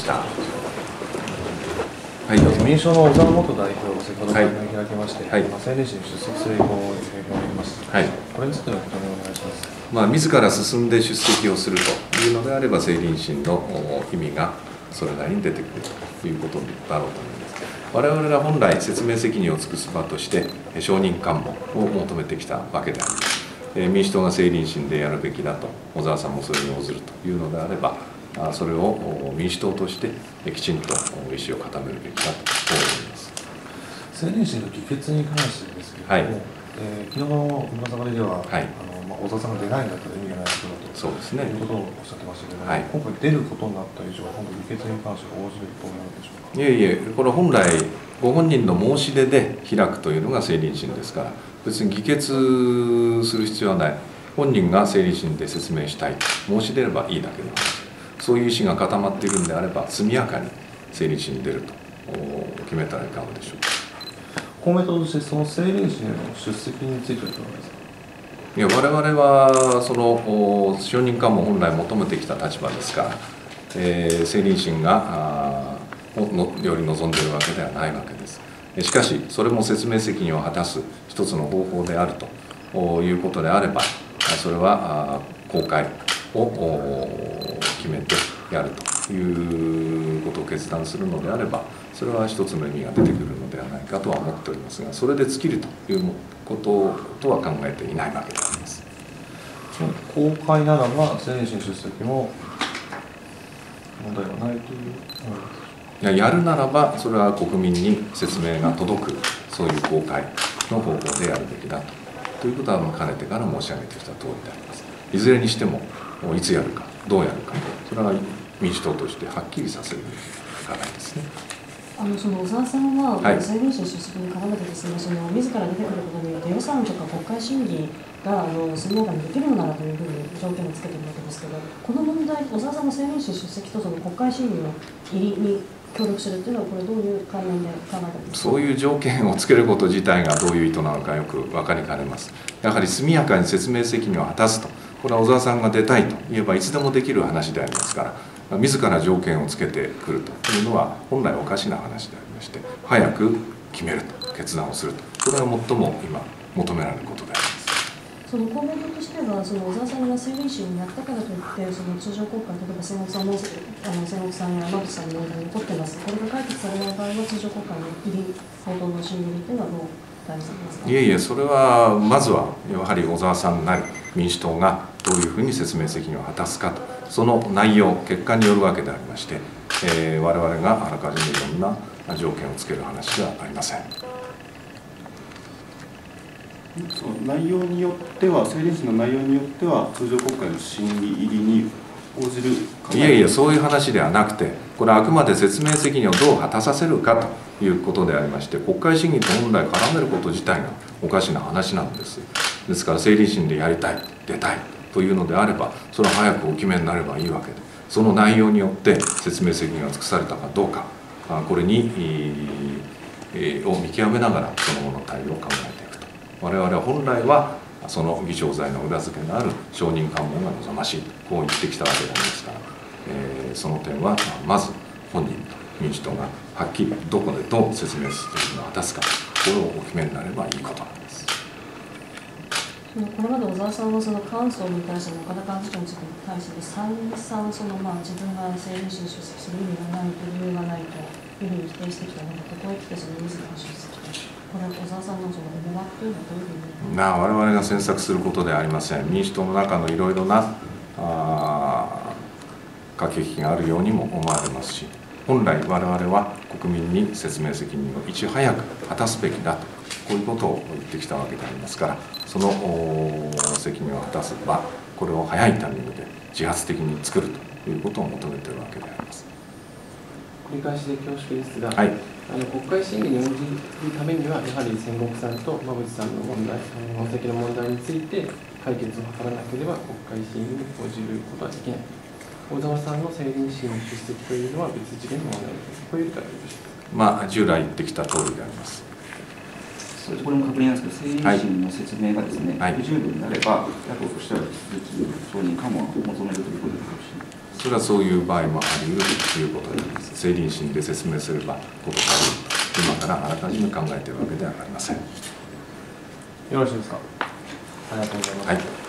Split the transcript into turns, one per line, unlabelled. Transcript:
した。はい、どうぞ。
民主党の小沢元代表が先ほど会見を開きまして、
はい、
青年誌に出席する意向を表明します。
はい、
これについての説明をお願いします。
自ら進んで出席をするというのであれば、政倫審の意味がそれなりに出てくるということだろうと思います。我々が本来、説明責任を尽くす場として、証人喚問を求めてきたわけであります。民主党が政倫審でやるべきだと、小沢さんもそれに応ずるというのであれば、それを民主党としてきちんと意思を固めるべきだと思います。
政倫審の議決に関してですけれども、
はい、
昨日の村坂では、
はい、
小沢さんが出ないんだったら意味がないことだと、
そうですね、
いうことをおっしゃってましたけれども、
はい、
今回出ることになった以上は、今度議決に関して応じると思うのでしょうか。
いえいえ、これ本来、ご本人の申し出で開くというのが政倫審ですから、別に議決する必要はない、本人が政倫審で説明したいと申し出ればいいだけの話。そういう意思が固まっているんであれば、速やかに政倫審に出ると決めたらいかがでしょうか。
公明党としてその政倫審への出席についてはいかがですか。
いや、我々はその証人喚問本来求めてきた立場ですから、政倫審がより望んでいるわけではないわけです。しかし、それも説明責任を果たす一つの方法であるということであれば、それは公開を決めてやるということを決断するのであれば、それは一つの意味が出てくるのではないかとは思っておりますが、それで尽きるということとは考えていないわけであります。
公開ならば政倫審出席も問題はないという。
やるならば、それは国民に説明が届く、そういう公開の方法でやるべきだということは、かねてから申し上げてきた通りであります。いずれにしても、いつやるか、どうやるか、それは民主党としてはっきりさせる課題ですね。
その小沢さんは、政倫審出席に絡めてですね、自ら出てくることによって予算とか国会審議が速やかにできるのならというふうに条件をつけているわけですけど、この問題、小沢さんの政倫審出席とその国会審議の入りに協力するというのは、これどういう関連で考えていますか。
そういう条件をつけること自体がどういう意図なのかよく分かりかねます。やはり速やかに説明責任を果たすと、これは小沢さんが出たいと言えばいつでもできる話でありますから、自ら条件をつけてくるというのは本来おかしな話でありまして、早く決めると、決断をすると、これは最も今求められることであります。
その公明党としては、その小沢さんが政倫審をやったからといって、その通常国会、例えば仙北さんや山口さんの問題に残ってます、これが解決されない場合は、通常国会の入り、報道の審議というのはどう対応されますか。
いえいえ、それはまずはやはり小沢さんなり民主党がどういうふうに説明責任を果たすかと、その内容、結果によるわけでありまして、我々があらかじめいろんな条件をつける話ではありません。
その内容によっては、政倫審の内容によっては、通常国会の審議入りに応じる。
いやいや、そういう話ではなくて、これはあくまで説明責任をどう果たさせるかということでありまして、国会審議と本来絡めること自体がおかしな話なんです。ですから、政倫審でやりたい、出たいというのであれば、それは早くお決めになればいいわけで、その内容によって説明責任が尽くされたかどうか、これにを見極めながら、その後の対応を考えていくと。我々は本来はその議長罪の裏付けのある証人喚問が望ましい、こう言ってきたわけでありますから、その点はまず本人と民主党がはっきりどこでどう説明責任を果たすか、これをお決めになればいいことなんです。
これまで小沢さんはそのカウンソルに対しての岡田幹事長に対して再三自分が政倫審に出席する意味がないと理由がないというふうに否定してきたので、ここへ来てその自ら出席と、これは小沢さんのその思惑というのはどういうふうに。
我々が詮索することではありません。民主党の中のいろいろな駆け引きがあるようにも思われますし、本来我々は国民に説明責任をいち早く果たすべきだと、こういうことを言ってきたわけでありますから、その責任を果たす場、これを早いタイミングで自発的に作るということを求めているわけであります。
繰り返しで恐縮ですが、
はい、
国会審議に応じるためには、やはり仙北さんと馬淵さんの問題、問責の問題について解決を図らなければ国会審議に応じることはできない。小沢さんの政倫審の出席というのは別次元の問題です。こういう理解をよろしいですか。
従来言ってきた通りであります。
そうです。これも確認なんですけど、政倫審の説明がですね、
はい
不十分になれば、野党としては引き続き承認かも求めるということでよろしいですか。
それはそういう場合もあり得るということであります。政倫審で説明すればことがある、今からあらかじめ考えているわけではありません。
よろしいですか。ありがとうございます。
はい。